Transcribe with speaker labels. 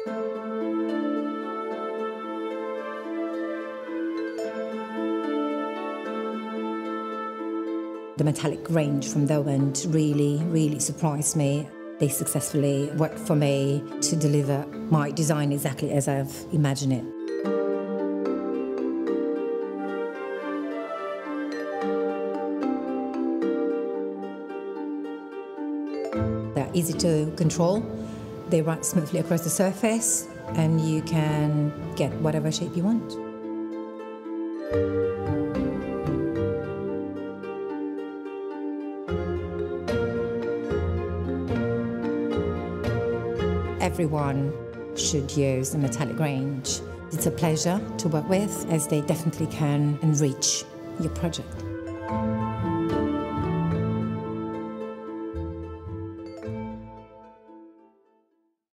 Speaker 1: The metallic range from Derwent really surprised me. They successfully worked for me to deliver my design exactly as I've imagined it. They're easy to control. They run smoothly across the surface, and you can get whatever shape you want. Everyone should use the metallic range. It's a pleasure to work with, as they definitely can enrich your project.